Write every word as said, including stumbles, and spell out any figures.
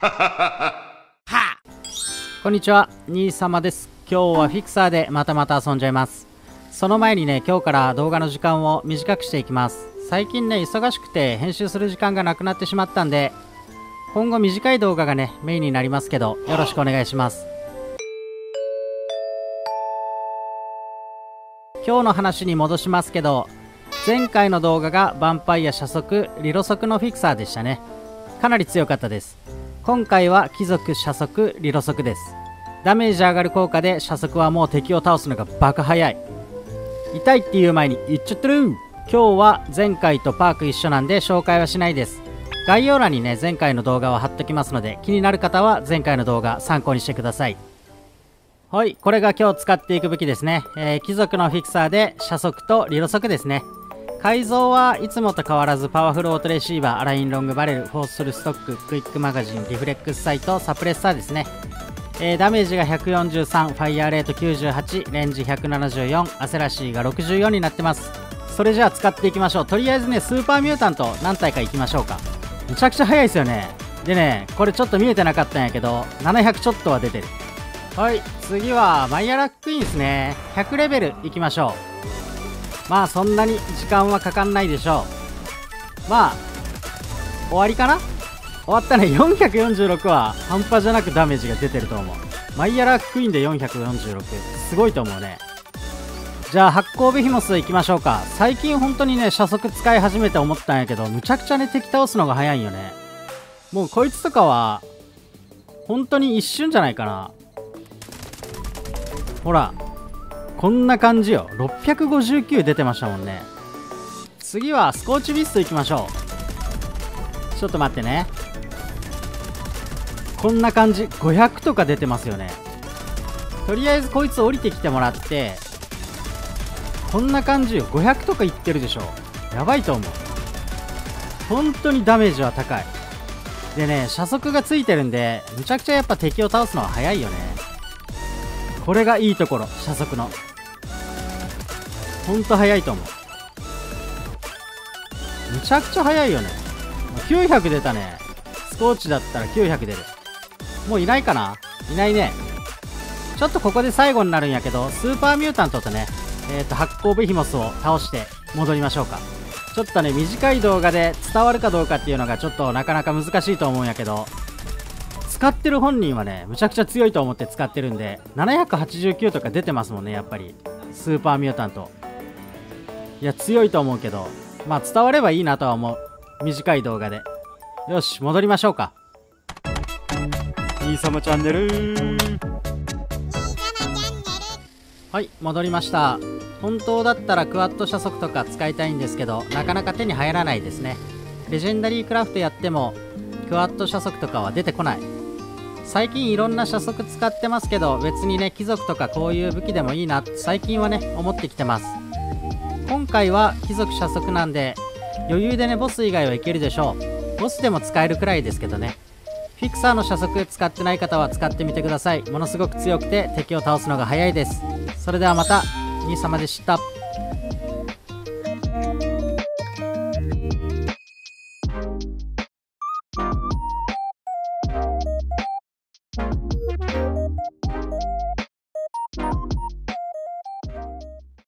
こんにちは、兄様です。今日はフィクサーでまたまた遊んじゃいます。その前にね、今日から動画の時間を短くしていきます。最近ね、忙しくて編集する時間がなくなってしまったんで、今後短い動画がね、メインになりますけど、よろしくお願いします。今日の話に戻しますけど、前回の動画がヴァンパイア射速、リロ速のフィクサーでしたね。かなり強かったです。今回は貴族射速、リロ速です。ダメージ上がる効果で射速はもう敵を倒すのがバカ早い。痛いっていう前に言っちゃってる。今日は前回とパーク一緒なんで紹介はしないです。概要欄にね、前回の動画を貼っときますので、気になる方は前回の動画参考にしてください。はい、これが今日使っていく武器ですね。えー、貴族のフィクサーで射速とリロ速ですね。改造はいつもと変わらずパワフルオートレシーバー、アラインロングバレル、フォースフルストック、クイックマガジン、リフレックスサイト、サプレッサーですね。えー、ダメージがひゃくよんじゅうさん、ファイヤーレートきゅうじゅうはち、レンジひゃくななじゅうよん、アセラシーがろくじゅうよんになってます。それじゃあ使っていきましょう。とりあえずね、スーパーミュータント何体かいきましょうか。めちゃくちゃ速いですよね。でね、これちょっと見えてなかったんやけど、ななひゃくちょっとは出てる。はい、次はマイアラックイーンですね。ひゃくレベルいきましょう。まあそんなに時間はかかんないでしょう。まあ終わりかな。終わったね。よんひゃくよんじゅうろくは半端じゃなくダメージが出てると思う。マイアラックイーンでよんひゃくよんじゅうろく、すごいと思うね。じゃあ発光ベヒモスいきましょうか。最近本当にね、射速使い始めて思ったんやけど、むちゃくちゃね、敵倒すのが早いんよね。もうこいつとかは本当に一瞬じゃないかな。ほらこんな感じよ。ろっぴゃくごじゅうきゅう出てましたもんね。次はスコーチビストいきましょう。ちょっと待ってね。こんな感じ、ごひゃくとか出てますよね。とりあえずこいつ降りてきてもらって、こんな感じよ。ごひゃくとかいってるでしょ。やばいと思う。本当にダメージは高い。でね、射速がついてるんで、むちゃくちゃやっぱ敵を倒すのは早いよね。これがいいところ、射速の。ほんと速いと思う。むちゃくちゃ速いよね。きゅうひゃく出たね。スコーチだったらきゅうひゃく出る。もういないかな。いないね。ちょっとここで最後になるんやけど、スーパーミュータントとね、えっと、発光ベヒモスを倒して戻りましょうか。ちょっとね、短い動画で伝わるかどうかっていうのがちょっとなかなか難しいと思うんやけど、使ってる本人はね、むちゃくちゃ強いと思って使ってるんで、ななひゃくはちじゅうきゅうとか出てますもんね、やっぱり。スーパーミュータント。いや、強いと思うけど、まあ伝わればいいなとは思う。短い動画で。よし、戻りましょうか。兄様チャンネル。はい、戻りました。本当だったらクワッド射速とか使いたいんですけど、なかなか手に入らないですね。レジェンダリークラフトやっても、クワッド射速とかは出てこない。最近いろんな射速使ってますけど、別にね、貴族とかこういう武器でもいいなって最近はね、思ってきてます。今回は貴族射速なんで、余裕でね、ボス以外はいけるでしょう。ボスでも使えるくらいですけどね。フィクサーの射速使ってない方は使ってみてください。ものすごく強くて敵を倒すのが早いです。それではまた、兄様でした。